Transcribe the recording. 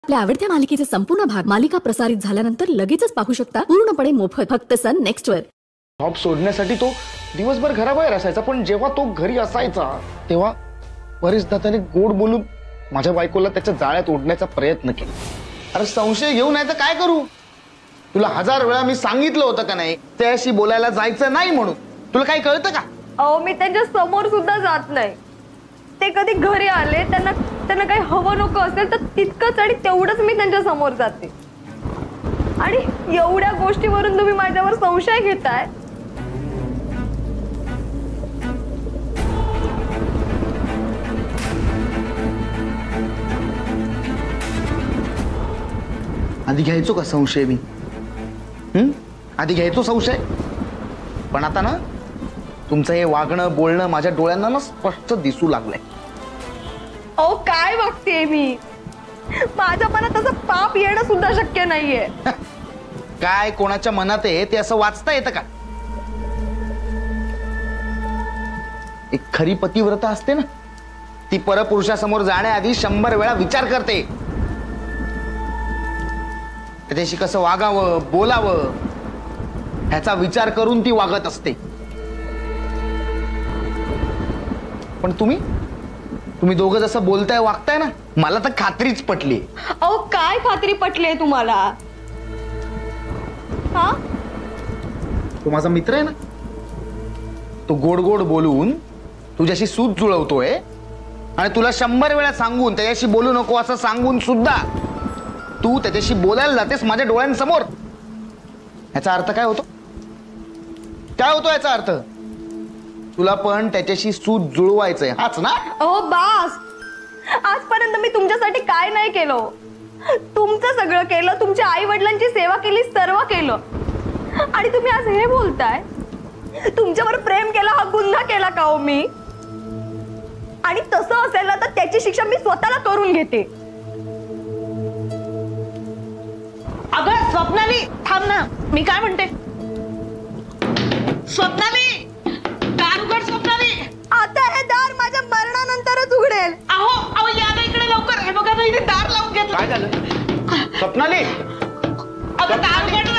आपल्या आवडत्या मालिकेचे संपूर्ण भाग मालिका प्रसारित झाल्यानंतर लगेचच पाहू शकता पूर्णपणे मोफत फक्त सन नेक्स्ट वर। जॉब सोडण्यासाठी तो दिवसभर घराबाहेर असायचा, पण जेव्हा तो घरी असायचा तेव्हा परेश दादाने गोड बोलून माझ्या बायकोला त्याच्या जाळ्यात ओढण्याचा प्रयत्न केला। अरे संशय घेऊ नाही तर काय करू? तुला 1000 वेळा मी सांगितलं होतं का नाही त्याशी बोलायला जायचं नाही म्हणून? तुला काही कळतं का? अहो मी त्यांच्या समोर सुद्धा जात नाही। ते कधी घरी आले त्यांना काही हवं नको असेल तर तितकंच आणि तेवढंच मी त्यांच्या समोर जाते। आणि एवढ्या गोष्टीवरून तुम्ही माझ्यावर संशय घेताय? आधी घ्यायचो का संशय मी? आधी घ्यायचो संशय, पण आता ना तुमचं हे वागणं बोलणं माझ्या डोळ्यांना ना स्पष्ट दिसू लागलंय। अहो काय वागतेय मी? माझ्या मनात असं पाप येणं सुद्धा शक्य नाहीये। काय कोणाच्या मनात आहे ते असं वाचता येतं का? एक खरी पतिव्रता असते ना, ती परपुरुषासमोर जाण्याआधी 100 वेळा विचार करते, त्याच्याशी कसं वागावं बोलावं ह्याचा विचार करून ती वागत असते। पण तुम्ही दोघं जसं बोलताय वागताय ना, मला तर खात्रीच पटली। अहो काय खात्री पटली तुम्हाला? हा, तो माझा मित्र आहे ना, तो गोड गोड बोलून तुझ्याशी सूत जुळवतोय आणि तुला 100 वेळा सांगून त्याच्याशी बोलू नको असं सांगून सुद्धा तू त्याच्याशी बोलायला जातेस माझ्या डोळ्यांसमोर। याचा अर्थ काय होतो? काय होतो याचा अर्थ? तुला पण त्याच्याशी सूत जुळवायचंय हाच ना? अहो बास, आजपर्यंत मी तुमच्यासाठी काय नाही केलं? तुमचं सगळं केलं, तुमच्या आई वडिलांची सेवा केली, सर्व केलं, आणि तुम्ही आज हे बोलताय? तुमच्यावर प्रेम केला हा गुन्हा केला का हो मी? आणि तसं असेल ना तर त्याची शिक्षा मी स्वतःला करून घेते। अगं स्वप्नाली थांब ना, मी काय म्हणते? स्वप्नाली दार उघड। स्वप्नाली आता हे दार माझ्या मरणानंतरच उघडेल। अहो या ना इकडे लवकर। हे बघा ना इथे दार लावून घेतलं। काय झालं? स्वप्नाली अगं दार उघड